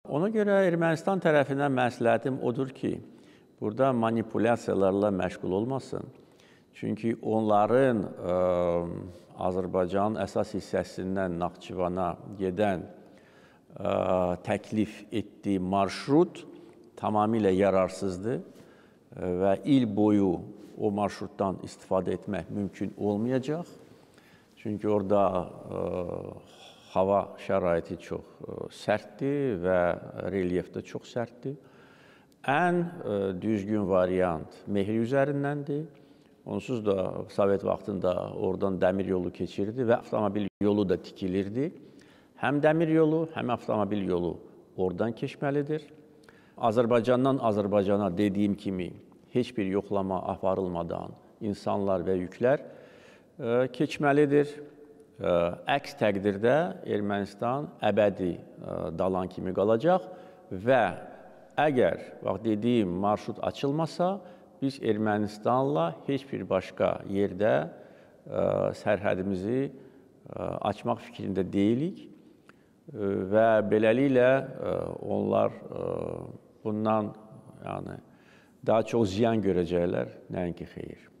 Ona görə Ermənistan tərəfindən məsləhətim odur ki, burada manipulyasiyalarla məşğul olmasın. Çünki onların Azərbaycanın əsas hissəsindən Naxçıvana gedən təklif etdiyi marşrut tamamilə yararsızdır və il boyu o marşrutdan istifadə etmək mümkün olmayacaq. Çünki orada hava şəraiti çox sərtdir və relyef də çox sərtdir. Ən düzgün variant Mehri üzərindəndir. Onsuz da Sovet vaxtında oradan dəmir yolu keçirdi və avtomobil yolu da tikilirdi. Həm dəmir yolu, həm avtomobil yolu oradan keçməlidir. Azərbaycandan Azərbaycana dediyim kimi heç bir yoxlama aparılmadan insanlar və yüklər keçməlidir. Əks təqdirdə Ermənistan əbədi dalan kimi qalacaq və əgər dediyim marşrut açılmasa, biz Ermənistanla heç bir başqa yerdə sərhədimizi açmaq fikrində deyilik və beləliklə onlar bundan daha çox ziyan görəcəklər, nəinki xeyir.